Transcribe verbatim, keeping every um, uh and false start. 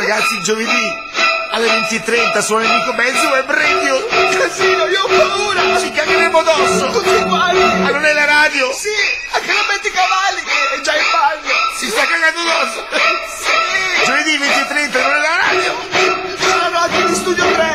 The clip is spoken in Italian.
Ragazzi, giovedì alle venti e trenta suona Enrico Benzi Web Radio. Casino, io ho paura! Ci cagheremo addosso! Tutti quanti! Ma non è la radio? Sì, anche la metti cavalli che è già in bagno! Si sta cagando addosso! Sì! Giovedì venti e trenta non è la radio? Sono anche di Studio tre!